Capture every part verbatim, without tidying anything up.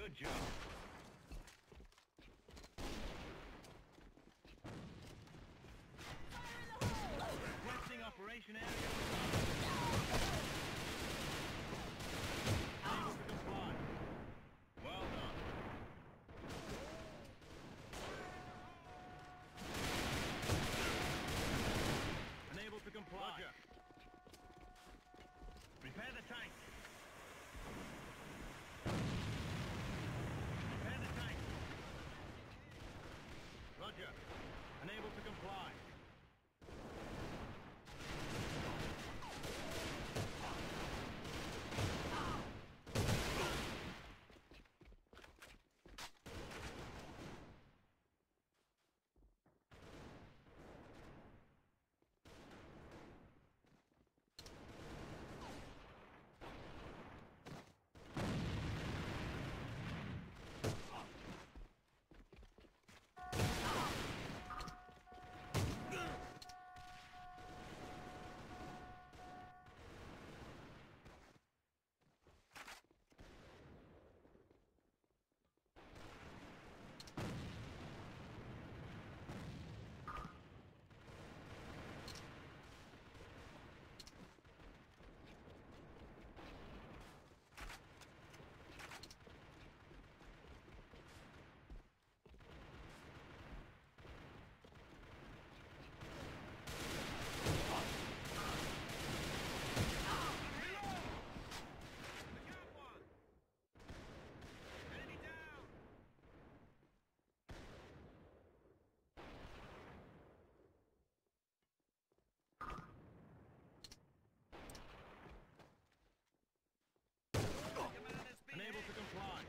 Good job. Requesting operation area. Able to comply. Well done. Unable to comply. Roger. Repair the tank. Repair the tank. Roger. Unable to comply. Unable to comply.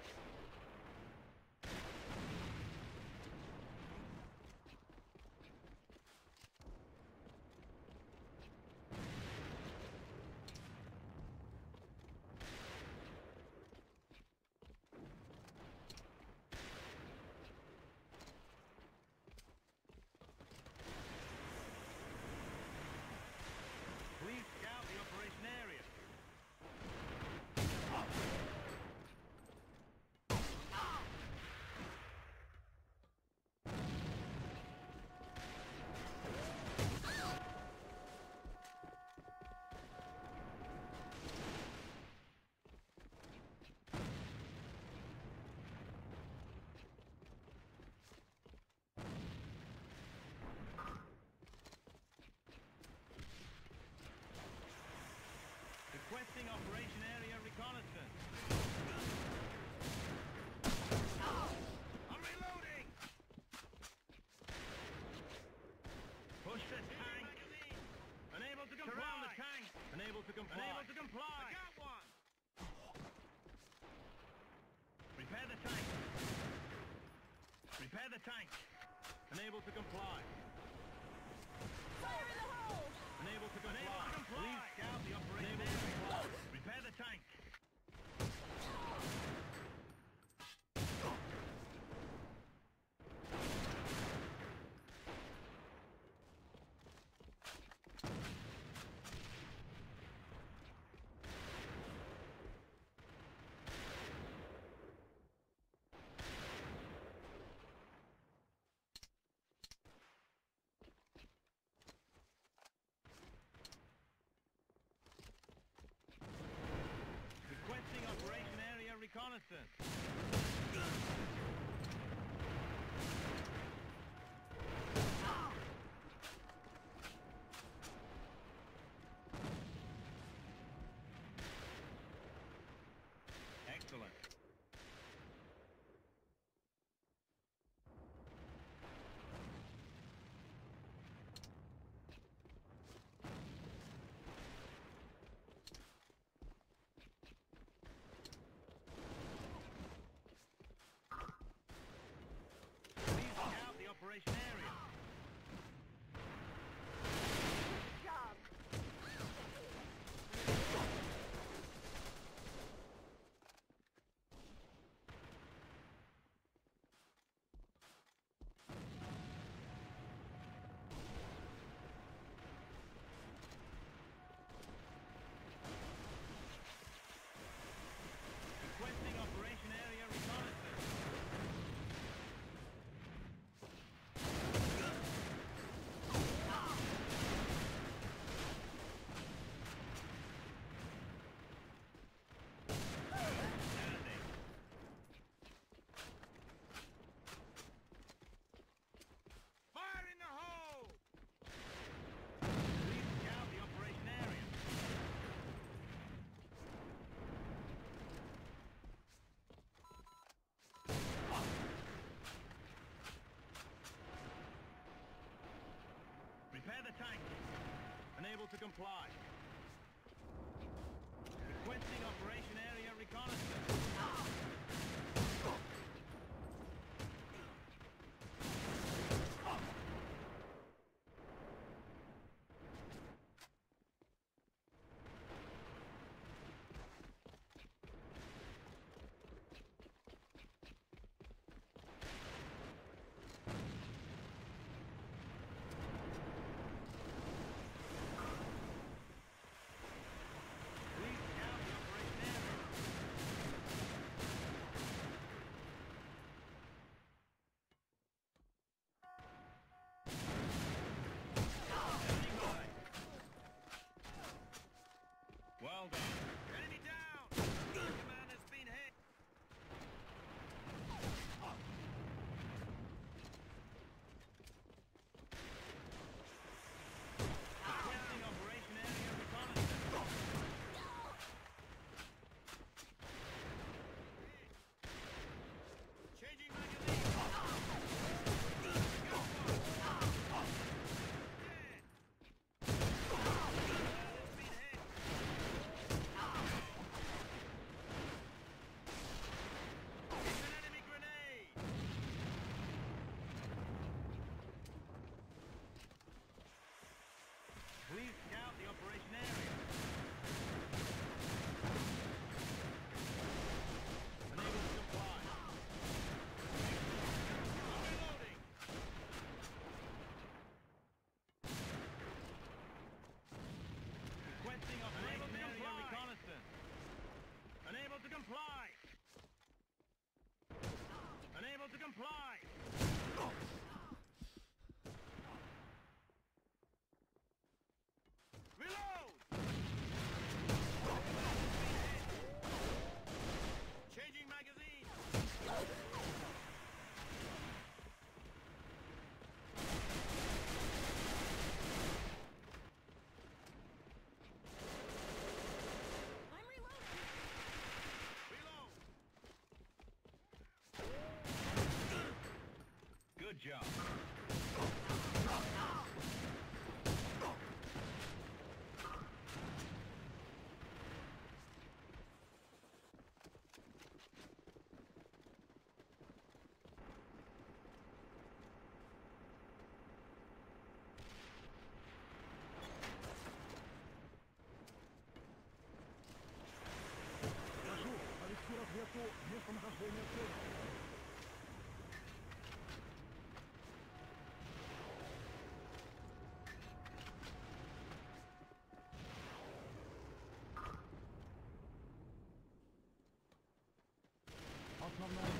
Please scout the operation area. Requesting operation area reconnaissance. I'm reloading! Push the tank! Unable to comply! Surround the tank! Unable to comply! Unable to comply! I got one! Repair the tank! Repair the tank! Unable to comply! Fire in the hole! Unable to comply! Unable to comply! Please scout the operation area. Repair the tank! Requesting operation area reconnaissance. Excellent. Please to comply. Sequencing operation area reconnaissance. Well done. Enemy down! Your command has been hit. Sequencing operation area reconnaissance. Changing magazine. Please scout the operation area. Unable to comply. Reloading. Sequencing operation area reconnaissance. Unable to comply. Unable to comply. Reload! Changing magazine! I'm reloading. Reload! Good job. Разведку местонахождения цели. Основная